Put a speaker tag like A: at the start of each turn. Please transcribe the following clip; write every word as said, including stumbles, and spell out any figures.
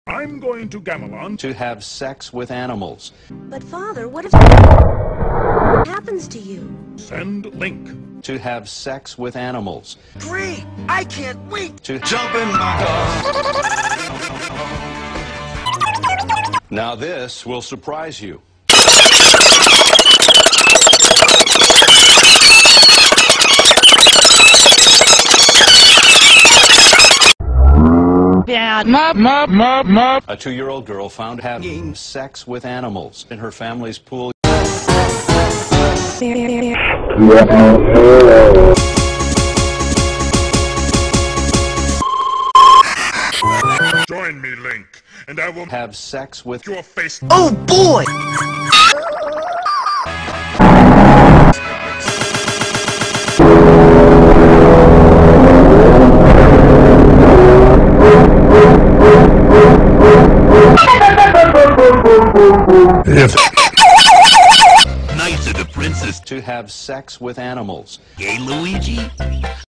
A: I'm going to Gamelon
B: to have sex with animals.
C: But Father, what if happens to you?
A: Send Link.
B: To have sex with animals.
D: Great! I can't wait
B: To
D: jump in my car.
B: Now this will surprise you.
E: Dad, mop, mop, mop, mop.
B: A two-year-old girl found having sex with animals in her family's pool.
A: Join me, Link, and I will
B: Have sex with
A: your face.
D: Oh boy!
A: If
D: Nice of the princess.
B: to have sex with animals.
D: Gay Luigi?